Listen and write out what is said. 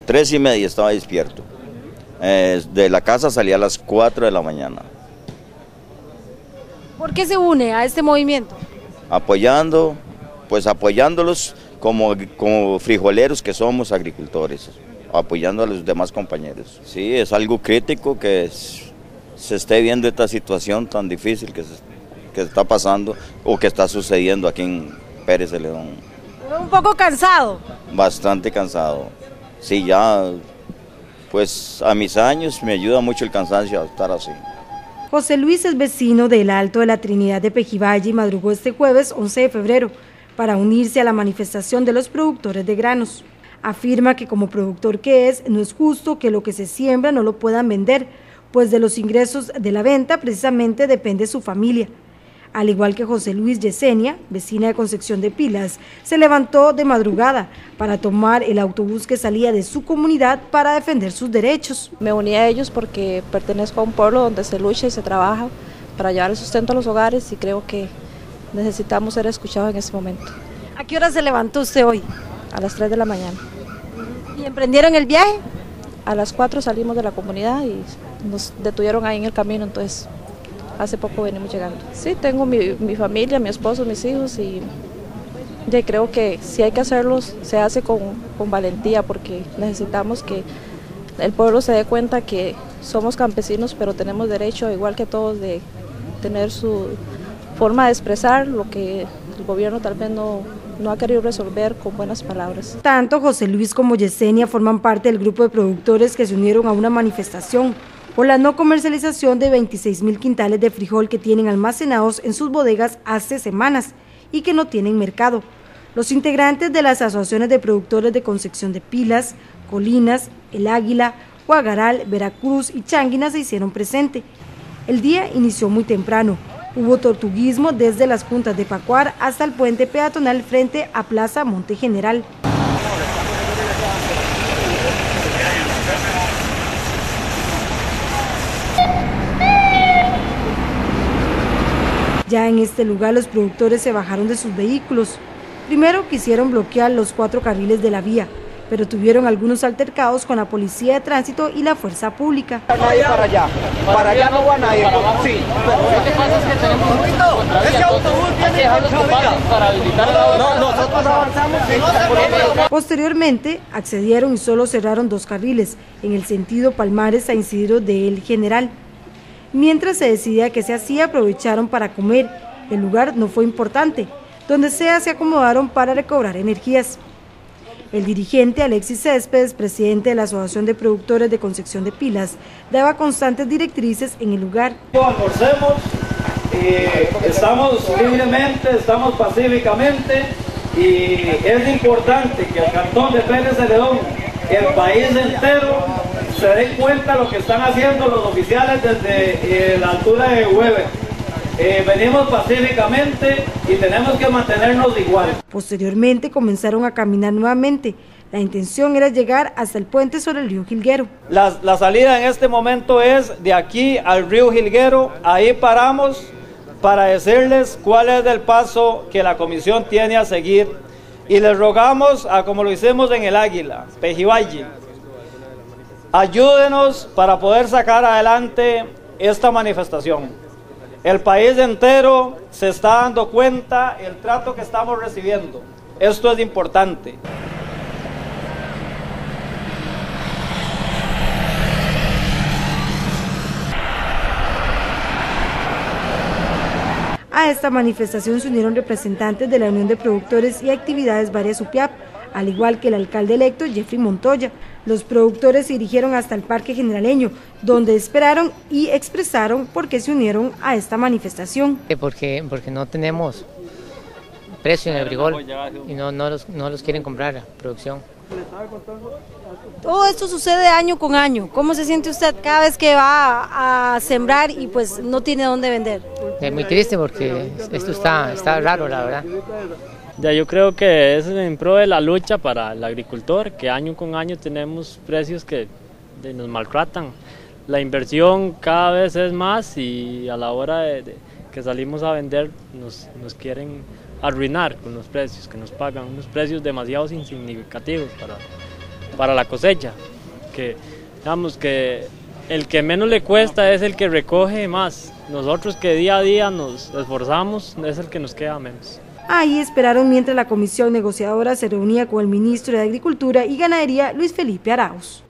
3:30 estaba despierto. De la casa salía a las 4 de la mañana. ¿Por qué se une a este movimiento? Apoyándolos como frijoleros que somos, agricultores, apoyando a los demás compañeros. Sí, es algo crítico que se esté viendo esta situación tan difícil que está pasando o que está sucediendo aquí en Pérez Celedón. Un poco cansado. Bastante cansado. Sí, ya, pues a mis años me ayuda mucho el cansancio a estar así. José Luis es vecino del Alto de la Trinidad de Pejivalle y madrugó este jueves 11 de febrero para unirse a la manifestación de los productores de granos. Afirma que como productor que es, no es justo que lo que se siembra no lo puedan vender, pues de los ingresos de la venta precisamente depende su familia. Al igual que José Luis, Yesenia, vecina de Concepción de Pilas, se levantó de madrugada para tomar el autobús que salía de su comunidad para defender sus derechos. Me uní a ellos porque pertenezco a un pueblo donde se lucha y se trabaja para llevar el sustento a los hogares y creo que necesitamos ser escuchados en este momento. ¿A qué hora se levantó usted hoy? A las 3 de la mañana. ¿Y emprendieron el viaje? A las 4 salimos de la comunidad y nos detuvieron ahí en el camino, entonces hace poco venimos llegando. Sí, tengo mi familia, mi esposo, mis hijos y creo que si hay que hacerlo, se hace con valentía porque necesitamos que el pueblo se dé cuenta que somos campesinos, pero tenemos derecho, igual que todos, de tener su forma de expresar lo que el gobierno tal vez no ha querido resolver con buenas palabras. Tanto José Luis como Yesenia forman parte del grupo de productores que se unieron a una manifestación por la no comercialización de 26.000 quintales de frijol que tienen almacenados en sus bodegas hace semanas y que no tienen mercado. Los integrantes de las asociaciones de productores de Concepción de Pilas, Colinas, El Águila, Guagaral, Veracruz y Changuina se hicieron presente. El día inició muy temprano. Hubo tortuguismo desde las puntas de Pacuar hasta el puente peatonal frente a Plaza Monte General. Ya en este lugar los productores se bajaron de sus vehículos. Primero quisieron bloquear los 4 carriles de la vía, pero tuvieron algunos altercados con la policía de tránsito y la fuerza pública. Nadie para allá no va nadie. Sí. Lo que pasa es que tenemos ese autobús hay que dejarlos ocupados para habilitar. No, nosotros avanzamos. Posteriormente accedieron y solo cerraron 2 carriles en el sentido Palmares a Isidro de El General. Mientras se decidía qué se hacía, aprovecharon para comer. El lugar no fue importante, donde sea se acomodaron para recobrar energías. El dirigente Alexis Céspedes, presidente de la Asociación de Productores de Concepción de Pilas, daba constantes directrices en el lugar. Almorcemos, estamos libremente, estamos pacíficamente y es importante que el cantón de Pérez Celedón, el país entero, se den cuenta de lo que están haciendo los oficiales desde la altura de Weber. Venimos pacíficamente y tenemos que mantenernos igual. Posteriormente comenzaron a caminar nuevamente. La intención era llegar hasta el puente sobre el río Jilguero. La salida en este momento es de aquí al río Jilguero. Ahí paramos para decirles cuál es el paso que la comisión tiene a seguir. Y les rogamos, como lo hicimos en El Águila, Pejivalle, ayúdenos para poder sacar adelante esta manifestación. El país entero se está dando cuenta del trato que estamos recibiendo. Esto es importante. A esta manifestación se unieron representantes de la Unión de Productores y Actividades Varias UPIAP, al igual que el alcalde electo Jeffrey Montoya. Los productores se dirigieron hasta el Parque Generaleño, donde esperaron y expresaron por qué se unieron a esta manifestación. Porque no tenemos precio en el frijol y no los quieren comprar la producción. Todo esto sucede año con año. ¿Cómo se siente usted cada vez que va a sembrar y pues no tiene dónde vender? Es muy triste porque esto está raro, la verdad. Ya, yo creo que es en pro de la lucha para el agricultor, que año con año tenemos precios que nos maltratan. La inversión cada vez es más y a la hora de que salimos a vender nos quieren arruinar con los precios que nos pagan, unos precios demasiado insignificativos para la cosecha, que digamos que el que menos le cuesta es el que recoge más. Nosotros que día a día nos esforzamos es el que nos queda menos. Ahí esperaron mientras la comisión negociadora se reunía con el ministro de Agricultura y Ganadería, Luis Felipe Arauz.